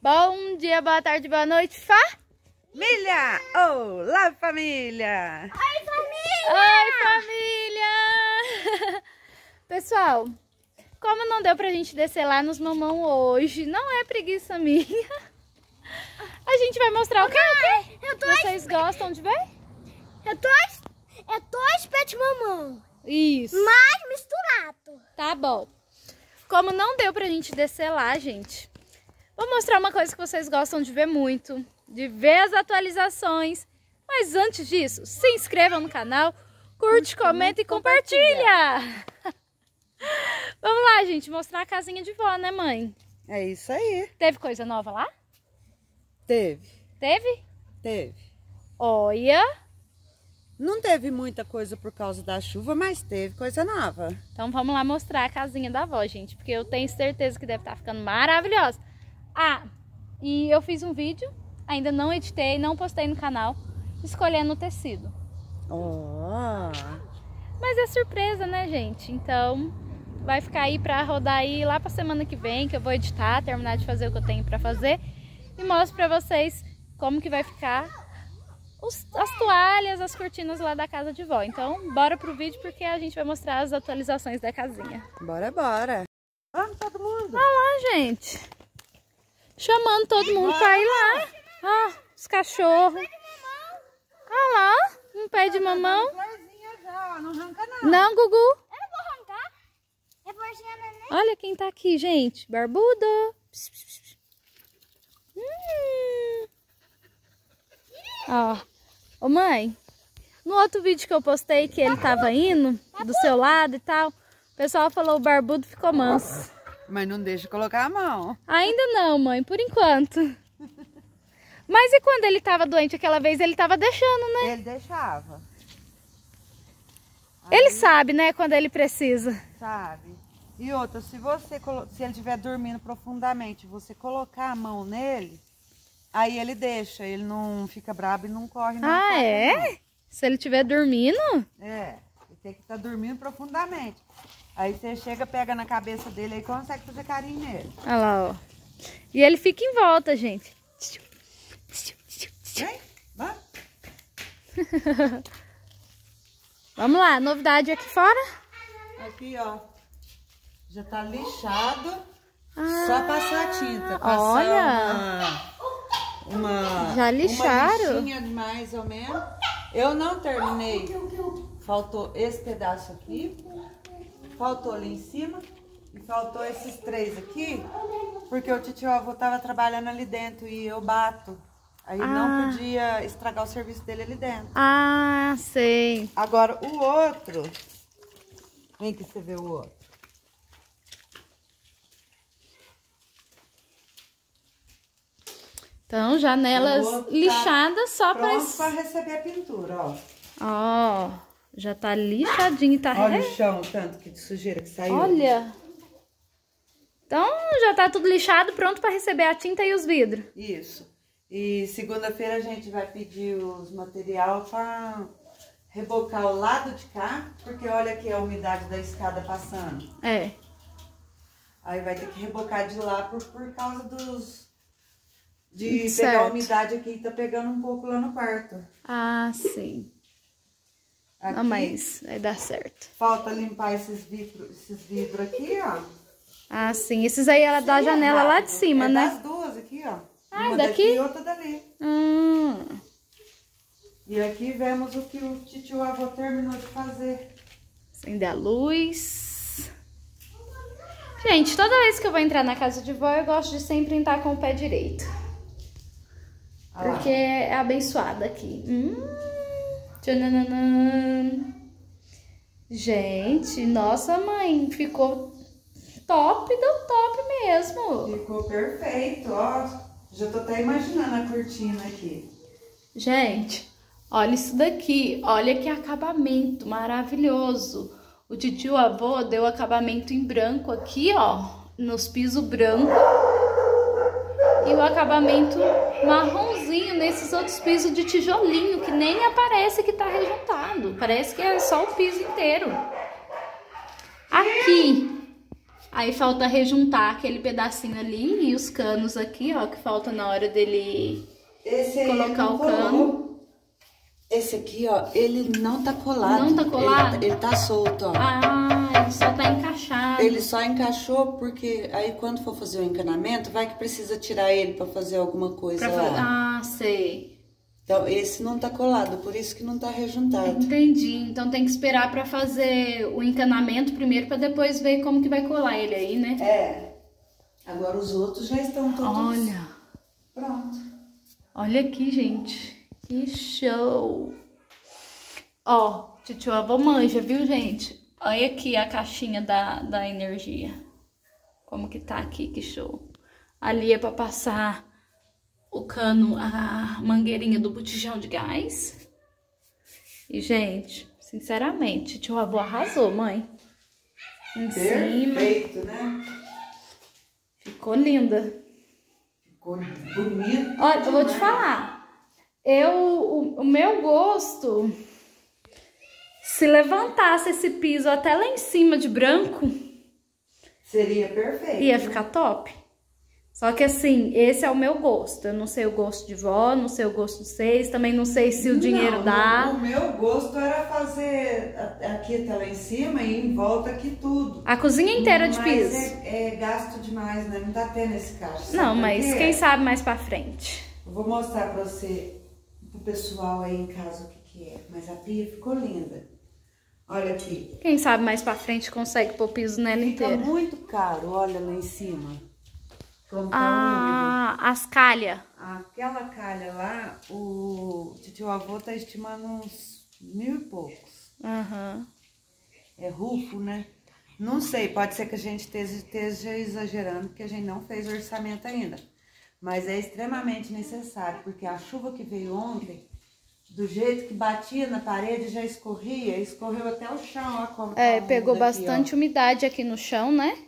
Bom dia, boa tarde, boa noite, família! Olá, família! Oi, família! Oi, família! Pessoal, como não deu pra gente descer lá nos mamão hoje, não é preguiça minha, a gente vai mostrar o quê? Vocês gostam de ver? É dois pés de mamão. Isso. Mas misturado. Tá bom. Como não deu pra gente descer lá, gente, vou mostrar uma coisa que vocês gostam de ver muito, de ver as atualizações. Mas antes disso, se inscrevam no canal, curte, comenta e compartilha. Vamos lá, gente, mostrar a casinha de vó, né, mãe? É isso aí. Teve coisa nova lá? Teve. Teve? Teve. Olha. Não teve muita coisa por causa da chuva, mas teve coisa nova. Então vamos lá mostrar a casinha da avó, gente, porque eu tenho certeza que deve estar ficando maravilhosa. Ah, e eu fiz um vídeo, ainda não editei, não postei no canal, escolhendo o tecido. Oh. Mas é surpresa, né, gente? Então vai ficar aí pra rodar aí lá pra semana que vem, que eu vou editar, terminar de fazer o que eu tenho pra fazer. E mostro pra vocês como que vai ficar as toalhas, as cortinas lá da casa de vó. Então, bora pro vídeo porque a gente vai mostrar as atualizações da casinha. Bora, bora. Vamos, todo mundo. Olha lá, gente. Chamando todo mundo pra ir lá. Ó, os cachorros. Olha lá, um pé de mamão. Não arranca, não. Não, Gugu. Eu não vou arrancar. É porcinha neném. Olha quem tá aqui, gente. Barbudo. Ó. Ô, mãe, no outro vídeo que eu postei que ele tava indo do seu lado e tal, o pessoal falou o barbudo ficou manso. Mas não deixa colocar a mão. Ainda não, mãe, por enquanto. Mas e quando ele tava doente aquela vez, ele tava deixando, né? Ele deixava. Ele sabe, né, quando ele precisa. Sabe. E outra, se ele estiver dormindo profundamente, você colocar a mão nele, aí ele deixa, ele não fica brabo e não corre. Não Ah, é? Não. Se ele estiver dormindo? É, ele tem que estar dormindo profundamente. Aí você chega, pega na cabeça dele e consegue fazer carinho nele. Olha lá, ó. E ele fica em volta, gente. Vem, vai. Vamos lá, novidade aqui fora? Aqui, ó. Já tá lixado. Só passar a tinta. Passar olha! Já lixaram? Uma lixinha mais ou menos. Eu não terminei. Faltou esse pedaço aqui. Faltou ali em cima. E faltou esses três aqui. Porque o titio avô tava trabalhando ali dentro e eu bato. Aí não podia estragar o serviço dele ali dentro. Ah, sei. Agora o outro. Vem que você vê o outro. Então, janelas lixadas só para receber a pintura, ó. Ó, já tá lixadinho, tá? Olha o chão, tanto que de sujeira que saiu. Olha. Então, já tá tudo lixado, pronto para receber a tinta e os vidros. Isso. E segunda-feira a gente vai pedir os material para rebocar o lado de cá, porque olha aqui a umidade da escada passando. É. Aí vai ter que rebocar de lá por causa de pegar a umidade aqui e tá pegando um pouco lá no quarto. Ah, sim. Aqui, não, mas vai dar certo. Falta limpar esses vidros aqui, ó. Ah, sim. Esses aí ela dá a janela lá de cima, né? Das duas aqui, ó. Ah, uma daqui? daqui e outra dali. E aqui vemos o que o titio avô terminou de fazer. Acender a luz. Gente, toda vez que eu vou entrar na casa de vó, eu gosto de sempre entrar com o pé direito. Porque é abençoada aqui. Tchananã. Gente, nossa mãe, ficou top do top mesmo. Ficou perfeito, ó. Já tô até imaginando a cortina aqui. Gente, olha isso daqui. Olha que acabamento maravilhoso. O titio avô deu acabamento em branco aqui, ó. Nos pisos brancos. E o acabamento marronzinho nesses outros pisos de tijolinho, que nem aparece que tá rejuntado. Parece que é só o piso inteiro. Aí falta rejuntar aquele pedacinho ali e os canos aqui, ó, que falta na hora dele colocar o cano. Esse aqui, ó, ele não tá colado. Não tá colado? Ele tá solto, ó. Ah, ele só tá encaixado. Ele só encaixou porque aí quando for fazer o encanamento, vai que precisa tirar ele pra fazer alguma coisa lá. Ah, sei. Então, esse não tá colado, por isso que não tá rejuntado. Entendi. Então tem que esperar pra fazer o encanamento primeiro pra depois ver como que vai colar ele aí, né? É. Agora os outros já estão todos... Olha. Pronto. Olha aqui, gente. Que show! Ó, titio avô manja, viu, gente? Olha aqui a caixinha da energia. Como que tá aqui, que show. Ali é pra passar o cano, a mangueirinha do botijão de gás. E, gente, sinceramente, tio avô arrasou, mãe. Em Perfeito, cima. né? Ficou linda. Ficou bonito. Olha, eu vou te falar. O meu gosto, se levantasse esse piso até lá em cima de branco, seria perfeito. Ia ficar top. Só que assim, esse é o meu gosto. Eu não sei o gosto de vó, não sei o gosto de vocês, também não sei se o dinheiro dá. O meu gosto era fazer aqui até lá em cima e em volta aqui tudo. A cozinha inteira de piso. Mas é gasto demais, né? Não tá tendo esse caixa. Não, mas quem sabe mais pra frente. Eu vou mostrar pra você, pro pessoal aí em casa o que é. Mas a pia ficou linda. Olha aqui. Quem sabe mais pra frente consegue pôr piso nela inteira. Fica muito caro, olha lá em cima. Como tá as calhas. Aquela calha lá, o tio avô tá estimando uns 1.000 e poucos. Uhum. É rufo, né? Não sei, pode ser que a gente esteja exagerando, porque a gente não fez o orçamento ainda. Mas é extremamente necessário, porque a chuva que veio ontem, do jeito que batia na parede, já escorreu até o chão. Ó, como pegou aqui, bastante umidade aqui no chão, né?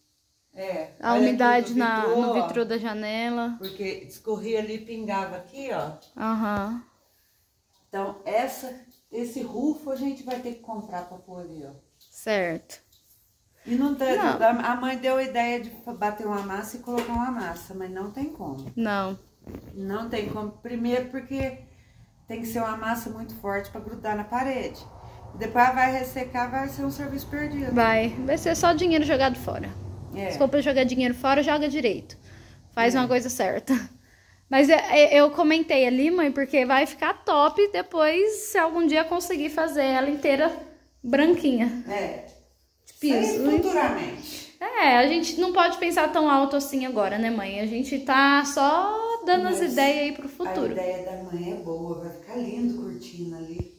A umidade no vitrô da janela. Porque escorria ali e pingava aqui, ó. Aham. Então, esse rufo a gente vai ter que comprar pra pôr ali, ó. Certo. E a mãe deu a ideia de bater uma massa e colocar uma massa, mas não tem como. Não. Não tem como. Primeiro porque tem que ser uma massa muito forte pra grudar na parede. Depois vai ressecar, vai ser um serviço perdido. Vai ser só dinheiro jogado fora. Se for pra jogar dinheiro fora, joga direito. Faz uma coisa certa. Mas eu comentei ali, mãe, porque vai ficar top depois, se algum dia conseguir fazer ela inteira branquinha. De piso. Futuramente. A gente não pode pensar tão alto assim agora, né, mãe? A gente tá só dando as ideias aí pro futuro. A ideia da mãe é boa, vai ficar lindo cortina ali.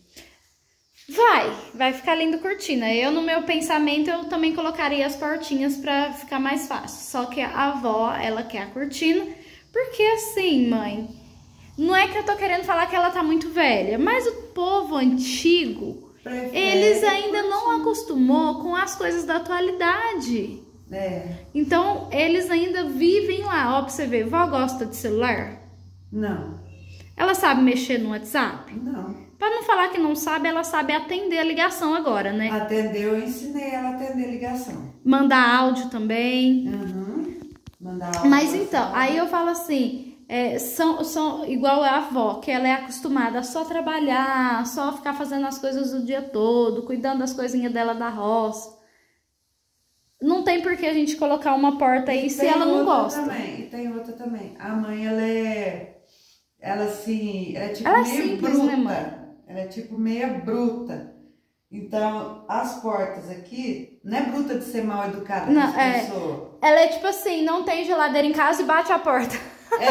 Vai ficar lindo cortina. Eu, no meu pensamento, eu também colocaria as portinhas pra ficar mais fácil. Só que a avó, ela quer a cortina, porque assim, mãe, não é que eu tô querendo falar que ela tá muito velha, mas o povo antigo, eles ainda não acostumou com as coisas da atualidade. Então, eles ainda vivem lá. Ó, pra você ver, vó gosta de celular? Não. Ela sabe mexer no WhatsApp? Não. Pra não falar que não sabe, ela sabe atender a ligação agora, né? Eu ensinei ela a atender ligação. Mandar áudio também. Mandar áudio. Mas então, aí eu falo assim, são igual a avó, que ela é acostumada a só trabalhar, só ficar fazendo as coisas o dia todo, cuidando das coisinhas dela da roça. Não tem por que a gente colocar uma porta aí se ela não gosta. E tem outra também. A mãe, ela é tipo ela é meio simples, bruta. Né, mãe? Ela é tipo meia bruta. Então, as portas aqui, não é bruta de ser mal educada com as pessoas. Ela é tipo assim, não tem geladeira em casa e bate a porta.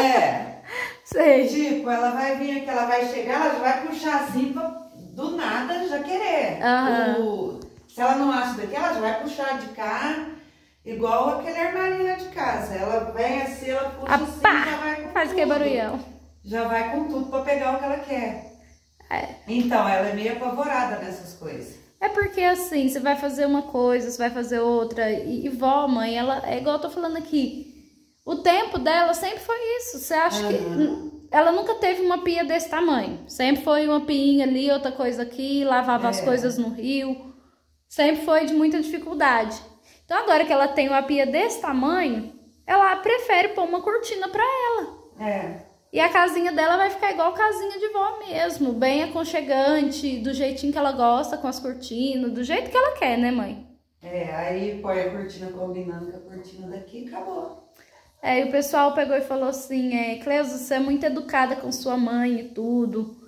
Sei. Tipo, ela vai vir aqui, ela vai chegar, ela já vai puxar assim do nada já querer. Se ela não acha daqui, ela já vai puxar de cá, igual aquele armarinho lá de casa. Ela vem assim, ela puxa assim, já vai com faz tudo. Que barulhão. Já vai com tudo pra pegar o que ela quer. Então, ela é meio apavorada nessas coisas. É porque assim, você vai fazer uma coisa, você vai fazer outra. E vó, mãe, ela é igual eu tô falando aqui. O tempo dela sempre foi isso. Você acha que ela nunca teve uma pia desse tamanho? Sempre foi uma piinha ali, outra coisa aqui, lavava as coisas no rio. Sempre foi de muita dificuldade. Então agora que ela tem uma pia desse tamanho, ela prefere pôr uma cortina pra ela. É. E a casinha dela vai ficar igual casinha de vó mesmo, bem aconchegante, do jeitinho que ela gosta, com as cortinas, do jeito que ela quer, né, mãe? É, aí põe a cortina combinando com a cortina daqui e acabou. É, e o pessoal pegou e falou assim, Cleusa, você é muito educada com sua mãe e tudo.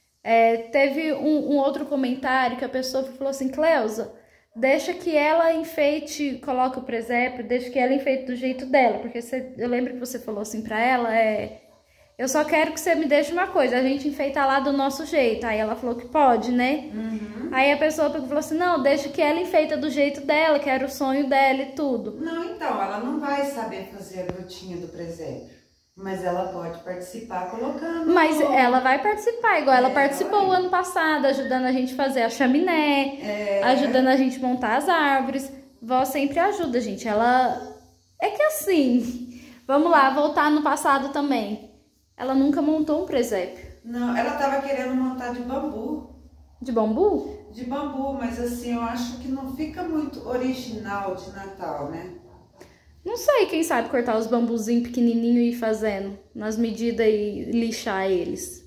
Teve um outro comentário que a pessoa falou assim, Cleusa, deixa que ela enfeite, coloca o presépio, deixa que ela enfeite do jeito dela. Porque eu lembro que você falou assim pra ela, eu só quero que você me deixe uma coisa, a gente enfeita lá do nosso jeito. Aí ela falou que pode, né? Uhum. Aí a pessoa falou assim, não, deixa que ela enfeita do jeito dela, que era o sonho dela e tudo. Não, então, ela não vai saber fazer a grutinha do presépio. Mas ela pode participar colocando. Mas ela vai participar, igual ela participou o ano passado, ajudando a gente a fazer a chaminé, ajudando a gente a montar as árvores. Vó sempre ajuda, gente. Ela... É que assim, vamos lá, voltar no passado também. Ela nunca montou um presépio. Não, ela tava querendo montar de bambu. De bambu? De bambu, mas assim, eu acho que não fica muito original de Natal, né? Não sei, quem sabe cortar os bambuzinhos pequenininhos e ir fazendo nas medidas e lixar eles.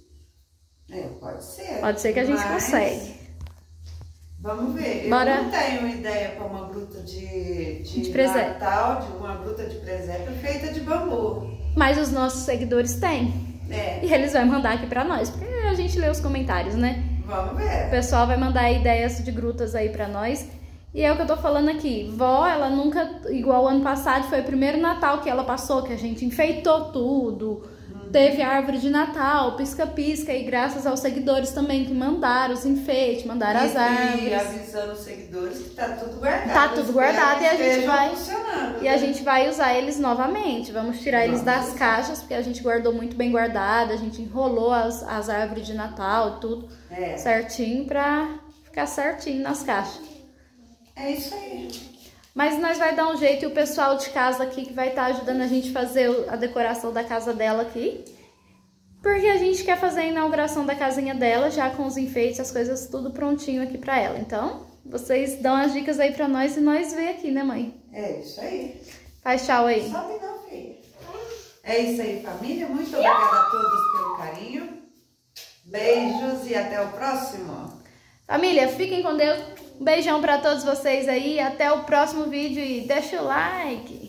Pode ser. Pode ser que a gente consegue. Vamos ver. Bora. Eu não tenho ideia para uma gruta de presépio. Natal, de uma gruta de presépio feita de bambu. Mas os nossos seguidores têm. E eles vão mandar aqui pra nós, porque a gente lê os comentários, né? Vamos ver. O pessoal vai mandar ideias de grutas aí pra nós. E é o que eu tô falando aqui. Vó, ela nunca, igual o ano passado, foi o primeiro Natal que ela passou, que a gente enfeitou tudo. Teve árvore de Natal, pisca-pisca, e graças aos seguidores também que mandaram os enfeites, mandaram as árvores. E avisando os seguidores que tá tudo guardado. Tá tudo guardado e a gente vai... funcionando. E a gente vai usar eles novamente. Vamos tirar eles das caixas, porque a gente guardou muito bem guardado, a gente enrolou as árvores de Natal e tudo certinho pra ficar certinho nas caixas. É isso aí. Mas nós vai dar um jeito, e o pessoal de casa aqui que vai estar ajudando a gente a fazer a decoração da casa dela aqui. Porque a gente quer fazer a inauguração da casinha dela, já com os enfeites, as coisas tudo prontinho aqui pra ela. Então, vocês dão as dicas aí pra nós e nós vê aqui, né, mãe? É isso aí. Faz tchau aí. Sobe não, filha. É isso aí, família. Muito obrigada a todos pelo carinho. Beijos e até o próximo. Família, fiquem com Deus. Um beijão pra todos vocês aí. Até o próximo vídeo e deixa o like.